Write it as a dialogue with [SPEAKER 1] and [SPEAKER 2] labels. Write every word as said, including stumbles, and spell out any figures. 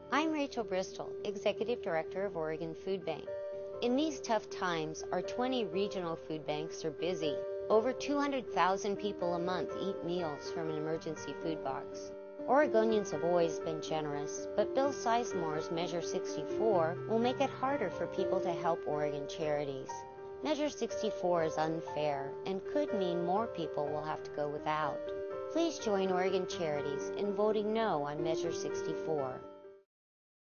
[SPEAKER 1] I'm Rachel Bristol, Executive Director of Oregon Food Bank. In these tough times, our twenty regional food banks are busy. Over two hundred thousand people a month eat meals from an emergency food box. Oregonians have always been generous, but Bill Sizemore's Measure sixty-four will make it harder for people to help Oregon Charities. Measure sixty-four is unfair and could mean more people will have to go without. Please join Oregon Charities in voting no on Measure sixty-four.